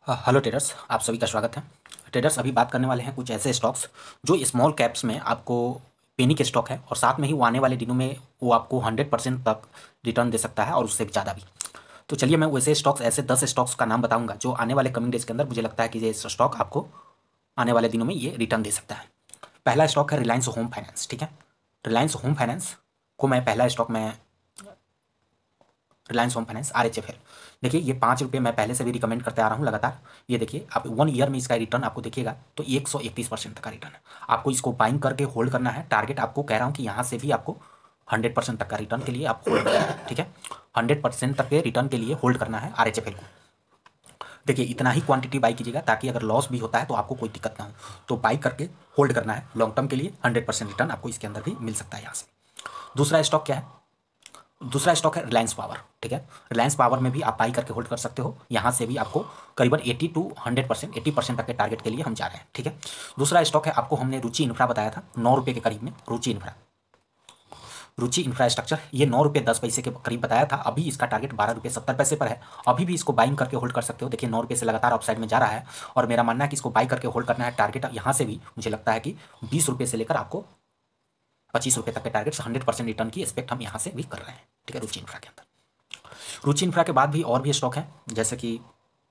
Hello traders, आप सभी का स्वागत है। ट्रेडर्स, अभी बात करने वाले हैं कुछ ऐसे स्टॉक्स जो स्मॉल कैप्स में आपको पेनी के स्टॉक है और साथ में ही वो आने वाले दिनों में वो आपको 100% तक रिटर्न दे सकता है और उससे ज़्यादा भी। तो चलिए मैं वैसे स्टॉक्स, ऐसे 10 स्टॉक्स का नाम बताऊंगा जो आने वाले कमिंग डेज के अंदर मुझे लगता है कि ये स्टॉक आपको आने वाले दिनों में ये रिटर्न दे सकता है। पहला स्टॉक है रिलायंस होम फाइनेंस। ठीक है, रिलायंस होम फाइनेंस को मैं पहला स्टॉक में रिलायंस होम फाइनेंस RHFL। देखिए ये 5 रुपये मैं पहले से भी रिकमेंड करते आ रहा हूँ लगातार। ये देखिए आप 1 ईयर में इसका रिटर्न आपको देखिएगा तो 131% तक का रिटर्न है। आपको इसको बाइंग करके होल्ड करना है। टारगेट आपको कह रहा हूँ कि यहाँ से भी आपको 100% तक का रिटर्न के लिए आप होल्ड करना है। ठीक है, 100% तक के रिटर्न के लिए होल्ड करना है RHFL को। देखिए इतना ही क्वांटिटी बाई कीजिएगा ताकि अगर लॉस भी होता है तो आपको कोई दिक्कत ना हो। तो बाई करके होल्ड करना है लॉन्ग टर्म के लिए। 100% रिटर्न आपको इसके अंदर भी मिल सकता है यहाँ से। दूसरा स्टॉक क्या है? दूसरा स्टॉक है रिलायंस पावर। ठीक है, रिलायंस पावर में भी आप बाई करके होल्ड कर सकते हो। यहाँ से भी आपको करीबन 80 टू 100%, 80% तक के टारगेट के लिए हम जा रहे हैं। ठीक है, दूसरा स्टॉक है, आपको हमने रुचि इंफ्रा बताया था 9 रुपये के करीब में। रुचि इंफ्रा, रुचि इंफ्रास्ट्रक्चर, ये 9 रुपये 10 पैसे के करीब बताया था। अभी इसका टारगेट 12 रुपये 70 पैसे पर है। अभी भी इसको बाइंग करके होल्ड कर सकते हो। देखिए 9 रुपये से लगातार अपसाइड में जा रहा है और मेरा मानना है कि इसको बाई करके होल्ड करना है। टारगेट यहाँ से भी मुझे लगता है कि 20 रुपये से लेकर आपको 25 रुपये तक के टारगेट, 100% रिटर्न की एक्सपेक्ट हम यहाँ से भी कर रहे हैं। ठीक है, रुचि इंफ्रा के अंदर। रुचि इंफ्रा के बाद भी और भी स्टॉक है, जैसे कि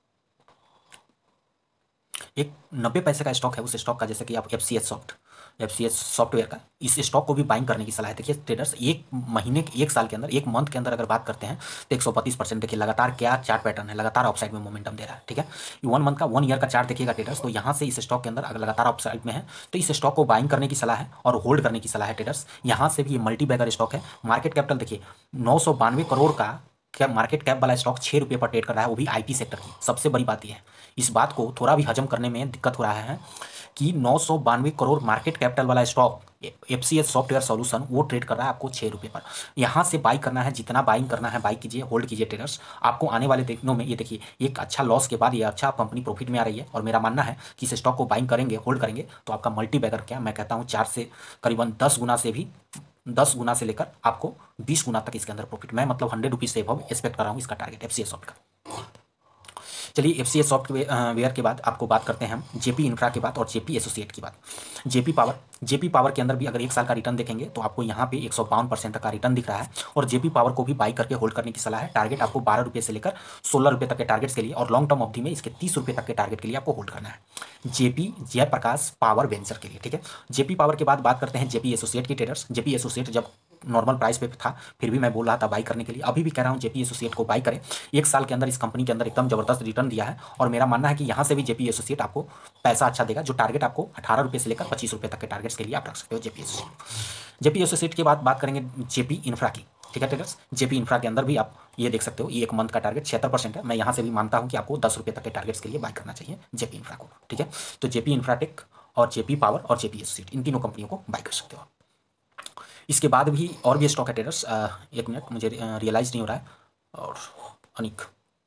एक 90 पैसे का स्टॉक है। उस स्टॉक का जैसे कि आप एफ सी एच सॉफ्टवेयर का, इस स्टॉक को भी बाइंग करने की सलाह है। देखिए ट्रेडर्स, एक महीने के, एक साल के अंदर, एक मंथ के अंदर अगर बात करते हैं तो 132%। देखिए लगातार क्या चार्ट पैटर्न है, लगातार अपसाइड में मोमेंटम दे रहा है। ठीक है, 1 ईयर का चार्ट देखिएगा ट्रेडर्स, तो यहाँ से इस स्टॉक के अंदर अगर लगातार अपसाइड में है तो इस स्टॉक को बाइंग करने की सलाह है और होल्ड करने की सलाह है ट्रेडर्स। यहाँ से भी ये मल्टी बैगर स्टॉक है। मार्केट कैपिटल देखिए 992 करोड़ का क्या मार्केट कैप वाला स्टॉक 6 रुपये पर ट्रेड कर रहा है, वो भी IT सेक्टर की। सबसे बड़ी बात यह है, इस बात को थोड़ा भी हजम करने में दिक्कत हो रहा है कि 992 करोड़ मार्केट कैपिटल वाला स्टॉक FCH सॉफ्टवेयर सॉल्यूशन वो ट्रेड कर रहा है आपको 6 रुपये पर। यहाँ से बाई करना है, जितना बाइंग करना है बाई कीजिए, होल्ड कीजिए ट्रेडर्स। आपको आने वाले दिनों में ये देखिए एक अच्छा लॉस के बाद ये अच्छा कंपनी प्रॉफिट में आ रही है और मेरा मानना है कि इस स्टॉक को बाइंग करेंगे, होल्ड करेंगे तो आपका मल्टी बैगर, क्या मैं कहता हूँ 4 से करीबन 10 गुना से भी, 10 गुना से लेकर आपको 20 गुना तक इसके अंदर प्रॉफिट, मैं मतलब 100 रुपीज़ से अब एक्सपेक्ट कर रहा हूँ इसका टारगेट FCH सॉफ्ट का। चलिए FCH सॉफ्टवेयर के बाद आपको बात करते हैं हम JP इंफ्रा के बाद और JP एसोसिएट की बात। JP पावर के अंदर भी अगर एक साल का रिटर्न देखेंगे तो आपको यहाँ पे 152% तक का रिटर्न दिख रहा है और JP पावर को भी बाई करके होल्ड करने की सलाह है। टारगेट आपको 12 रुपये से लेकर 16 रुपये तक के टारगेट्स के लिए और लॉन्ग टर्म अवधि में इसके 30 रुपये तक के टारगेट के लिए आपको होल्ड करना है। जयप्रकाश पावर वेंचर के लिए। ठीक है, JP पावर के बाद बात करते हैं JP एसोसिएट की ट्रेडर्स। JP एसोसिएट जब नॉर्मल प्राइस पे था फिर भी मैं बोल रहा था बाई करने के लिए, अभी भी कह रहा हूँ JP एसोसिएट को बाई करें। एक साल के अंदर इस कंपनी के अंदर एकदम जबरदस्त रिटर्न दिया है और मेरा मानना है कि यहाँ से भी JP एसोसिएट आपको पैसा अच्छा देगा। जो टारगेट आपको 18 रुपये से लेकर 25 रुपये तक के टारगेट्स के लिए आप रख सकते हो JP एसोसिएट। JP एसोसिएट के बाद बात करेंगे JP इंफ्रा की। ठीक है ट्रेडर्स, JP इंफ्रा के अंदर भी आप ये देख सकते हो, ये एक मंथ का टारगेट 76% है। मैं यहाँ से भी मानता हूँ कि आपको 10 रुपये तक के टारगेट्स के लिए बाय करना चाहिए JP इंफ्रा को। ठीक है, तो JP इंफ्राटेक और JP पावर और JP एसोसिएट, इन तीनों कंपनियों को बाय कर सकते हो। इसके बाद भी और भी स्टॉक है ट्रेडर्स, एक मिनट, मुझे रियलाइज़ नहीं हो रहा है। और अनिक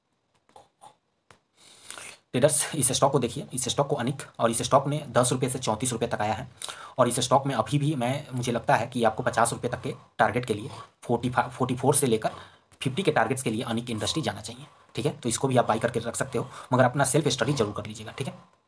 ट्रेडर्स, इस स्टॉक को देखिए, इस स्टॉक को अनिक, और इस स्टॉक में 10 रुपये से 34 रुपये तक आया है और इस स्टॉक में अभी भी मुझे लगता है कि आपको 50 रुपये तक के टारगेट के लिए 44 से लेकर 50 के टारगेट्स के लिए अनिक इंडस्ट्री जाना चाहिए। ठीक है, तो इसको भी आप बाई करके रख सकते हो, मगर अपना सेल्फ स्टडी जरूर कर लीजिएगा। ठीक है।